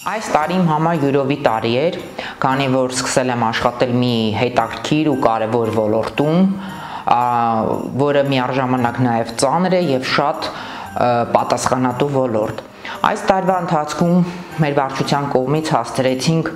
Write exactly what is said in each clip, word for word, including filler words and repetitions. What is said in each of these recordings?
Այս տարի իմ համար յուրովի տարի էր, քանի որ սկսել եմ աշխատել մի հետաքրքիր ու կարևոր ոլորտում, որը միառժամանակ նաև ծանր է եւ շատ պատասխանատու ոլորտ։ Այս տարվա ընթացքում մեր վարչության կողմից հասցրեցինք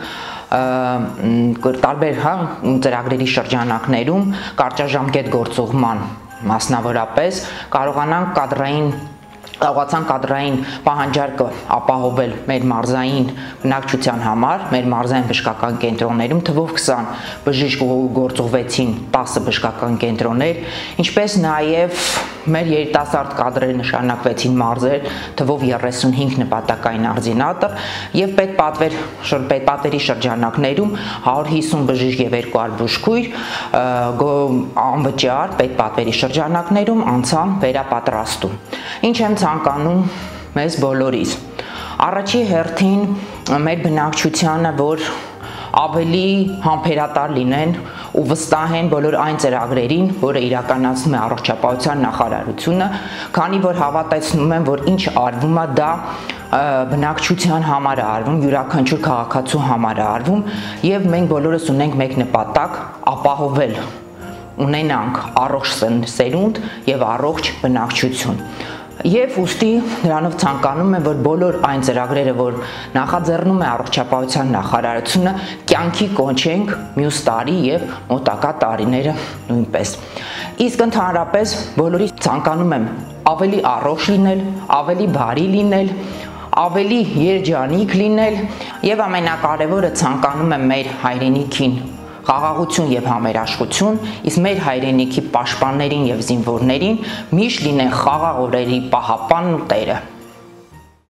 տարբեր հա ծրագրերի շրջանակներում կարճաժամկետ գործողման մասնավորապես կարողանանք կադրային Կարողացան կադրային պահանջարկը ապահովել մեր մարզային բնակչության համար, մեր մարզային բժշկական կենտրոններում թվով քսան բժիշկ գործուղվեցին տասը բժշկական կենտրոններ, ինչպես նաև մեր երիտասարդ կադրերը նշանակվեցին մարզեր թվով երեսունհինգ նպատակային արձինատը եւ պետպատվեր պետպատերի շրջանակներում հարյուր հիսուն բժիշկ եւ երկու հարյուր բուժքույր անվճար պետպատվերի շրջանակներում անցան վերապատրաստում։ Ինչ եմ ցանկանում մեզ բոլորիս։ Առաջի հերթին մեր բնակչությանը, որ ավելի համբերատար լինեն ու վստահեն բոլոր այն ծրագրերին, որը իրականացնում է առողջապահության նախարարությունը, քանի որ հավատացնում եմ, որ ինչ արվում է, դա բնակչության համար է արվում, յուրաքանչյուր քաղաքացու համար է արվում, եւ մենք բոլորս ունենք մեկ նպատակ՝ ապահովել ունենանք առողջ սերունդ եւ առողջ բնակչություն։ Եվ ուստի նրանով ցանկանում եմ, որ բոլոր այն ծրագրերը, որ նախաձեռնում է առողջապահության նախարարությունը, կյանքի կոչենք մյուս տարի եւ մոտակա տարիները նույնպես։ Իսկ ընդհանրապես բոլորի ցանկանում եմ ավելի առողջ լինել, ավելի բարի լինել, ավելի երջանիկ լինել եւ ամենակարևորը ցանկանում եմ մեր հայրենիքին խաղաղություն եւ համերաշխություն, իսկ մեր հայրենիքի պաշտպաններին եւ զինվորներին միշտ լինեն խաղաղ օրերի պահապանն ու տերը։